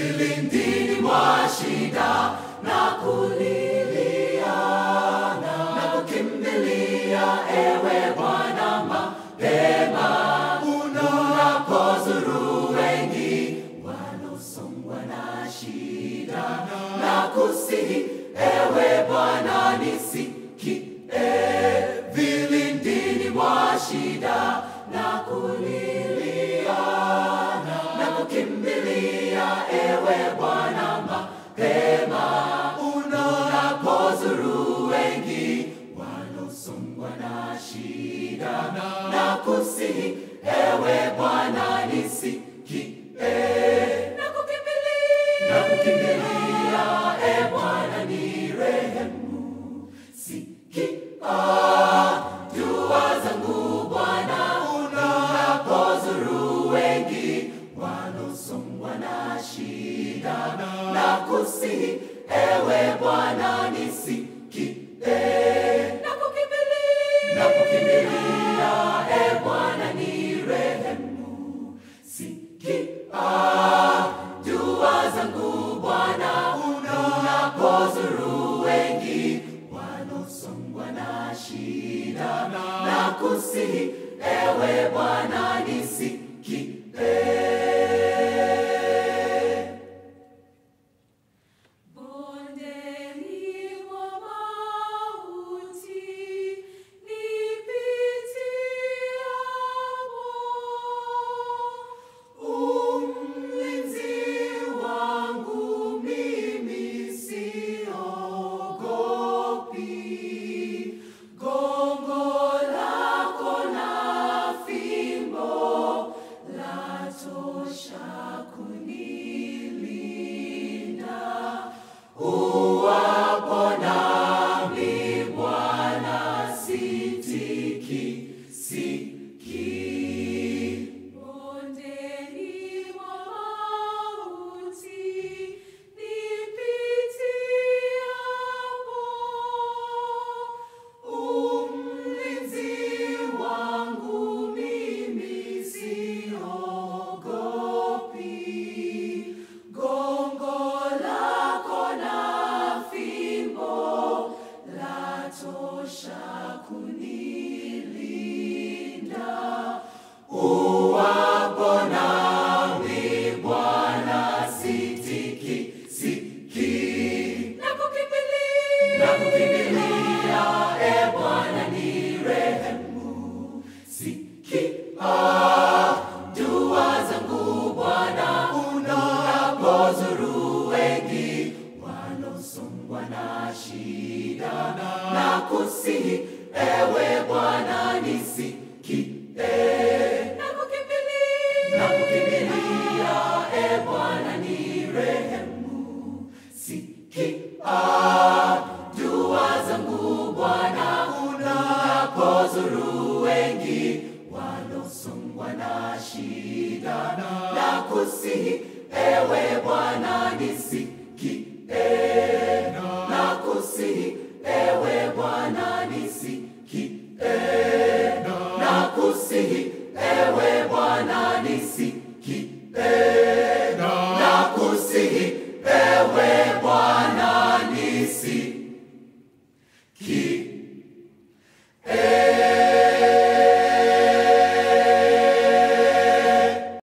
vilindini mwa shida na kulilia na kukimbilia ewe Bwana mapema, unapozuru wengi wanaosongwa na shida na kusihi ewe Bwana nisikie, vilindini mwa shida na kulilia na kukimbilia ewe Bwana mapema, unapozuru wengi wanaosongwa na shida na kusihi ewe Bwana nisikie, na kukimbilia ewe Bwana nirehemu, sikia dua zangu Bwana, unapozuru wengi wanaosongwa na shida na kusihi ewe Bwana nisikie, na kukimbilia ewe Bwana nirehemu, sikia dua zangu Bwana, unapozuru wengi wanaosongwa na shida na kusihi ewe Bwana nisikie. Na kukimbilia ewe Bwana nirehemu, sikia dua zangu Bwana, unapozuru wengi wanaosongwa na shida na kusihi ewe Bwana nisikie, na kukimbilia ewe Bwana nirehemu, sikia dua zangu Bwana, unapozuru wengi wanaosongwa na shida na kusihi ewe Bwana nisikie.